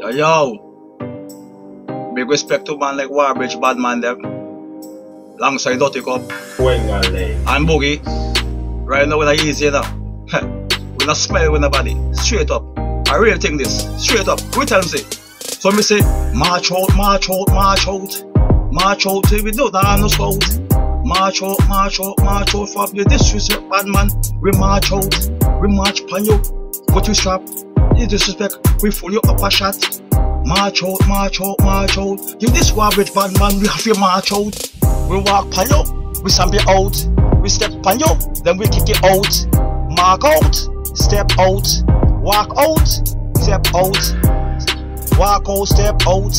Yo, big respect to man like Warbridge, bad man them. Alongside Dirty Cup and Boogie. Right now we're not easy now. We're not smell with nobody. Straight up. I really think this. Straight up. We tell them say. So me say, march out, march out, march out. March out till we do that no scout. March out, march out, march out. For you disrespect bad man. We march out. We march pan you. Put you strap. You disrespect. We fool you up a shot. March out, march out, march out. You this Warbridge bad man. We have to march out. We walk pan you. We stamp you out. We step pan you. Then we kick you out. Mark out. Step out. Walk out. Step out. Walk out. Step out.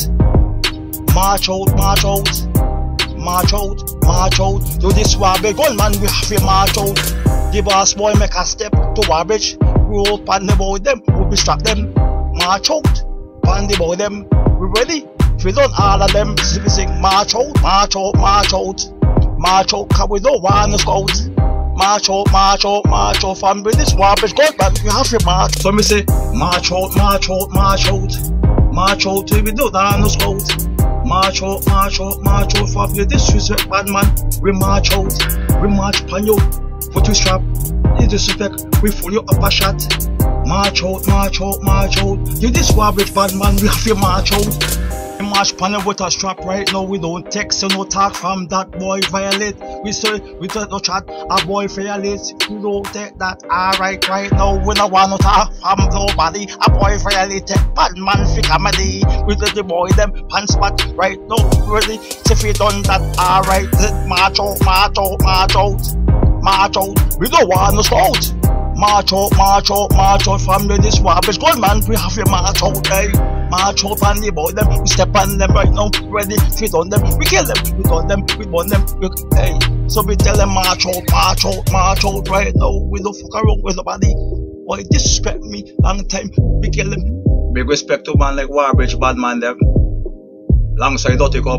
March out, march out. March out, march out. You this Warbridge gun man, we have to march out. The boss boy make a step to Warbridge. We all pan the boy them, we distract them. March out, pan the boy them. We ready? If we done all of them, we sing march out, march out, march out. March out, cause we don't want to scout. March out, march out, march out. From this Warbridge gun man, we have to march. So me say, march out, march out, march out. March out till we do that no scout. March out, march out, march out. For you disrespect bad man, we march out. We march pan you, put you strap. You disrespect, we fool you up a shot. March out, march out, march out. You this Warbridge bad man, we have to march out. We march pan you with a strap right now. We don't text so no talk from that boy violate. We say, we don't no chat, a boy violate. You don't take that alright right now. We don't want no talk from nobody. A boy violate, bad man fi comedy. We let the boy them pan spot right now. Ready? If we done that alright, then march out, march out, march out. March out, we don't want no scout. March out, march out, march out. From this Warbridge gun man, we have to march out, hey. March out on the boy them, we step on them right now. Ready, fit on them, we kill them, we done them, we burn them, hey. So we tell them march out, march out, march out right now. We don't fuck around with nobody. Why disrespect me long time, we kill them. Big respect to man like Warbridge, bad man them. Alongside Dirty Cup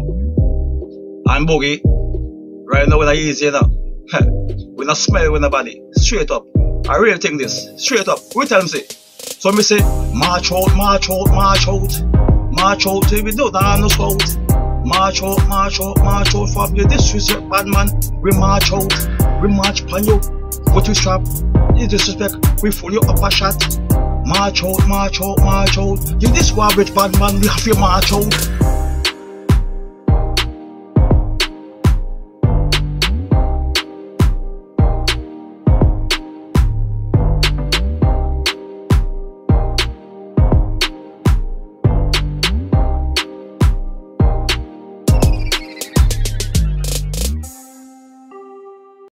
and Boogie. Right now we're not easy now. We not smell with nobody. Straight up. I really think this. Straight up. We tell them say. So me say, march out, march out, march out. March out till we do that no scout. March out, march out, march out. For you disrespect bad man, we march out. We march pan you, put you strap. You disrespect, we fool you up a shot. March out, march out, march out. You this Warbridge bad man, we have to march out.